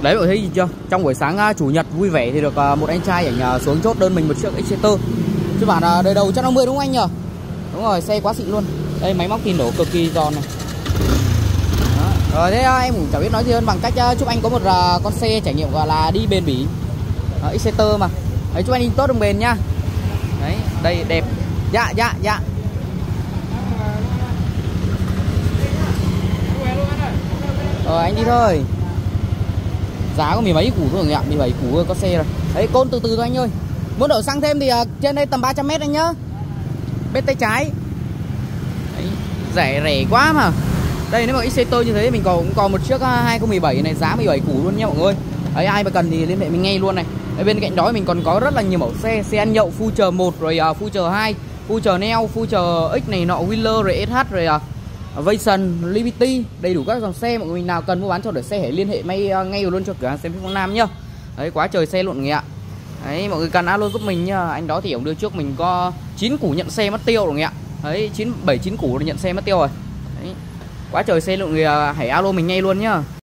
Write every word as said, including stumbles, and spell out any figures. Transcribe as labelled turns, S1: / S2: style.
S1: Đấy mọi thấy gì chưa? Trong buổi sáng uh, chủ nhật vui vẻ thì được uh, một anh trai ảnh uh, xuống chốt đơn mình một chiếc Exciter. Chứ bản uh, đời đầu một trăm năm mươi đúng không anh nhỉ? Đúng rồi, xe quá xịn luôn. Đây máy móc thì nổ cực kỳ giòn này. Đó. Rồi thế uh, em cũng chẳng biết nói gì hơn bằng cách uh, chúc anh có một uh, con xe trải nghiệm gọi là đi bền bỉ. Uh, Exciter mà. Đấy, chúc anh đi tốt đường bền nhá. Đấy, đây đẹp. Dạ dạ dạ. Rồi anh đi thôi. Giá có mười mấy củ thôi ạ, mười bảy củ có xe rồi. Đấy Côn từ từ thôi anh ơi. Muốn đổ xăng thêm thì uh, trên đây tầm ba trăm mét anh nhá. Bên tay trái. Đấy, rẻ rẻ quá mà. Đây nếu mà Exciter như thế mình còn cũng còn một chiếc uh, hai không một bảy này giá mười bảy củ luôn nha mọi người. Đấy ai mà cần thì liên hệ mình ngay luôn này. Ở bên cạnh đó mình còn có rất là nhiều mẫu xe, xe ăn nhậu Future một rồi uh, Future hai, Future Neo, Future X này nọ, Wheeler rồi ét hát rồi uh, Vision, Liberty, đầy đủ các dòng xe. Mọi người nào cần mua bán cho đổi xe hãy liên hệ ngay ngay luôn cho cửa hàng xe Phương Phong Nam nhá. Đấy quá trời xe luôn người ạ. Đấy mọi người cần alo giúp mình nhá. Anh đó thì ông đưa trước mình có chín củ nhận xe mất tiêu rồi người ạ. Đấy chín bảy chín củ nhận xe mất tiêu rồi. Đấy quá trời xe luôn người, hãy alo mình ngay luôn nhá.